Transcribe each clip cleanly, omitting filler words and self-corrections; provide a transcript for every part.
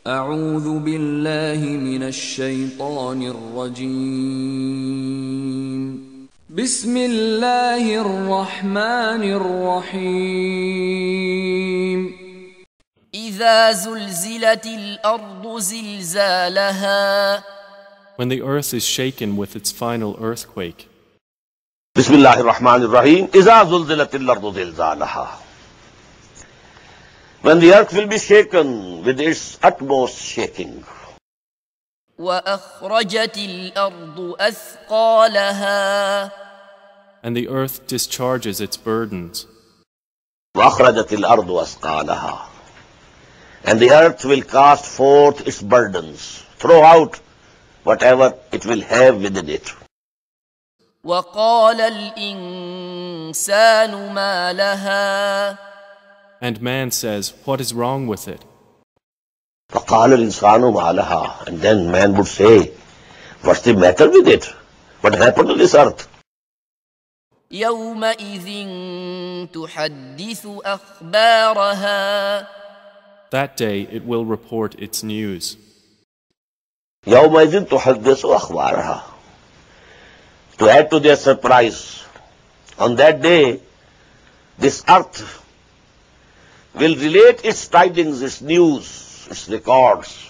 أعوذ بالله من الشيطان الرجيم. بسم الله الرحمن الرحيم. إذا زلزلت الأرض زلزالها. When the earth is shaken with its final earthquake. بسم الله الرحمن الرحيم. إذا زلزلت الأرض زلزالها. When the earth will be shaken with its utmost shaking. وأخرجت الأرض أثقالها. And the earth discharges its burdens. وأخرجت الأرض أثقالها. And the earth will cast forth its burdens, throw out whatever it will have within it. وقال الإنسان ما لها. And man says, what is wrong with it? وقال الإنسان ما لها. And then man would say, what's the matter with it? What happened to this earth? يومئذ تحدث أخبارها. That day it will report its news. يومئذ تحدث أخبارها. To add to their surprise, on that day, this earth will relate its tidings, its news, its records.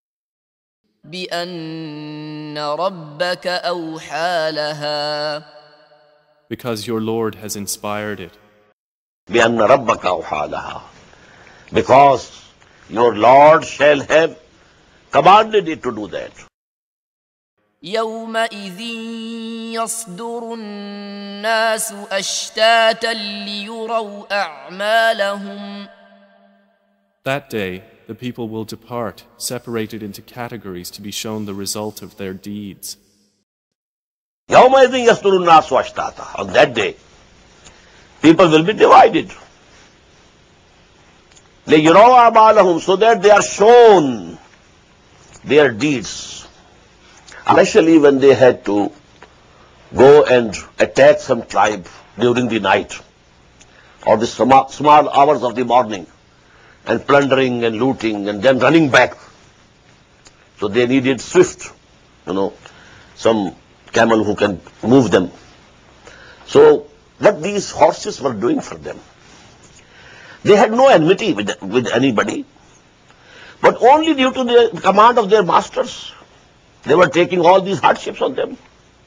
بأن ربك أوحى لها. Because your Lord has inspired it. بأن ربك أوحى لها. Because your Lord shall have commanded it to do that. يومئذ يصدر الناس أشتاتا ليروا أعمالهم. That day the people will depart, separated into categories to be shown the result of their deeds. يومئذ يصدر الناس أشتاتا. On that day, people will be divided. ليروا أعمالهم, so that they are shown their deeds. Especially when they had to go and attack some tribe during the night or the small hours of the morning, and plundering and looting and then running back. So they needed swift, some camel who can move them. So what these horses were doing for them, they had no enmity with anybody, but only due to the command of their masters, they were taking all these hardships on them.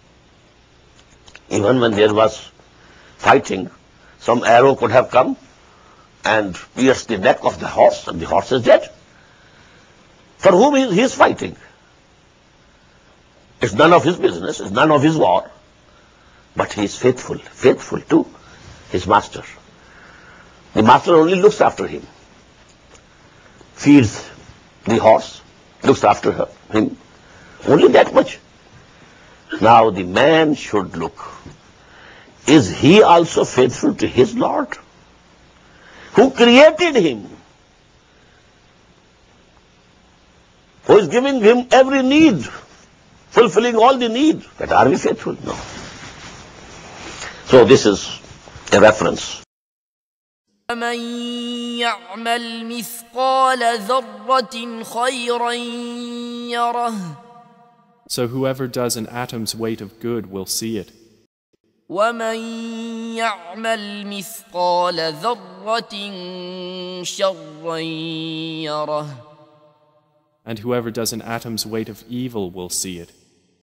Even when there was fighting, some arrow could have come and pierced the neck of the horse, and the horse is dead. For whom he is fighting? It's none of his business, it's none of his war. But he is faithful to his master. The master only looks after him, feeds the horse, looks after him. Only that much. Now the man should look. Is he also faithful to his Lord, who created him, who is giving him every need, fulfilling all the need? But are we faithful? No. So this is a reference. ومن يعمل مثقال ذرة خيرا يره. So whoever does an atom's weight of good will see it. ومن يعمل مثقال ذرة شرا يره. And whoever does an atom's weight of evil will see it.